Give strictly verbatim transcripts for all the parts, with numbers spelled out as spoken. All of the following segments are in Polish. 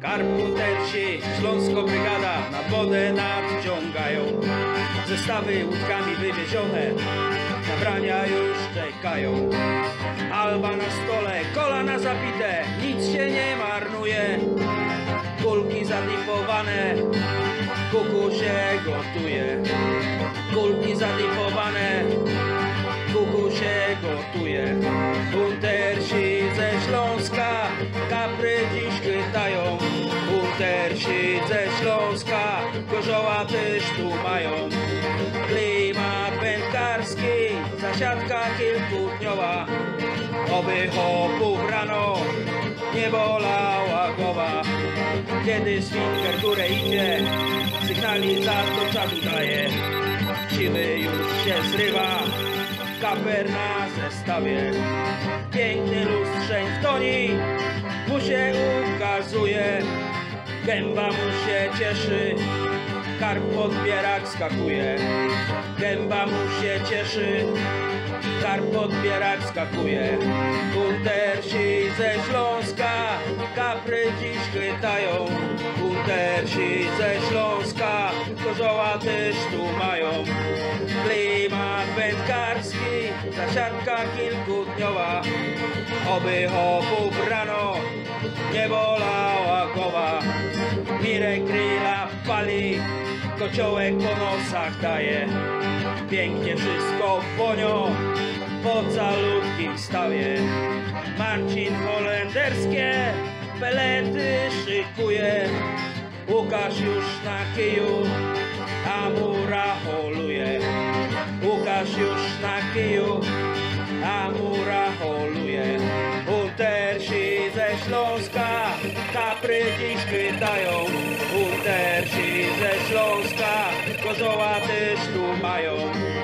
Karpuntersi, Śląsko brygada nad wodę nadciągają. Zestawy łódkami wywiezione, zabrania już czekają. Alba na stole, kolana zapite, nic się nie marnuje. Kulki zadipowane, kuku się gotuje. Kulki zadipowane, kuku się gotuje. Buntersi ze Śląska kapry dziś chwytają. Buntersi ze Śląska kozioła też tu mają. Klimat wędkarski, zasiadka kilkudniowa. Oby chłopów rano nie bolała głowa. Kiedy swinker górę idzie, sygnalizator czadu daje. Siwy już się zrywa, kaper na zestawie. Piękny lustrzeń w toni mu się ukazuje. Gęba mu się cieszy, karp podbierak skakuje. Gęba mu się cieszy, karp podbierak skakuje. Buntersi ze Śląska kapry dziś chwytają. Buntersi ze Śląska kozioła też tu mają. Klimat wędkarski, zasiadka kilkudniowa. Oby chłopów rano nie bolała głowa. Mirek grilla pali, kociołek po nosach daje. Pięknie wszystko wonio po calutkim stawie. Marcin holenderskie pelety szykuje. Łukasz już na kiju, a mura holuje. Łukasz już na kiju, a mura holuje. Buntersi ze Śląska kapry dziś chwytają. Buntersi ze Śląska kozioła też tu mają.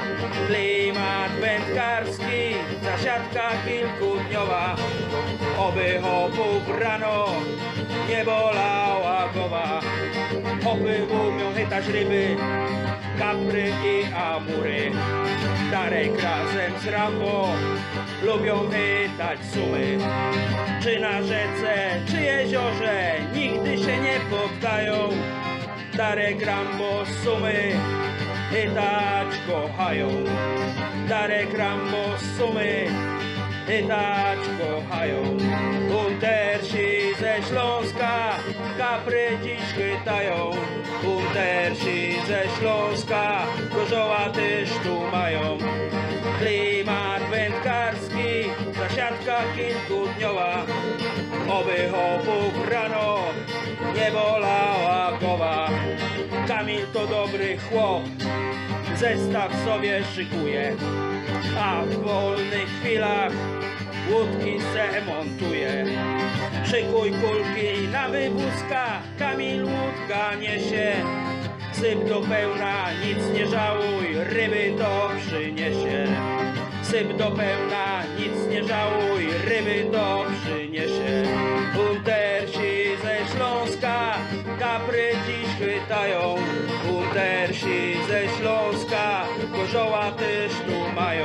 Klimat wędkarski, zasiadka kilkudniowa. Oby chłopów rano nie bolała głowa. Chłopy umią chytać ryby, kapry i amury. Darek razem z Rambo lubią chytać sumy. Czy na rzece, czy jeziorze nigdy się nie poddają. Darek, Rambo, sumy chytać kochają. Darek, Rambo, sumy chytać kochają. Buntersi ze Śląska kapry dziś chytają. Buntersi ze Śląska kozioła też tu mają. Klimat wędkarski, zasiadka kilkudniowa. Oby chłopów rano nie bolała głowa. Kamil to dobry chłop, zestaw sobie szykuje, a w wolnych chwilach łódki se montuje. Szykuj kulki na wywózka, Kamil łódka niesie. Syp do pełna, nic nie żałuj, ryby to przyniesie. Syp do pełna, nic nie żałuj, ryby to przyniesie. Buntersi ze Śląska kapry dziś chwytają. Buntersi ze Śląska kozioła też tu mają.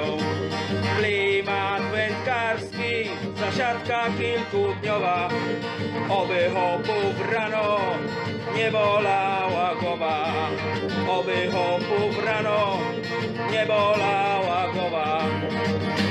Klimat wędkarski, zasiadka kilkudniowa. Oby chłopów rano nie bolała głowa. Oby chłopów rano nie bolała głowa.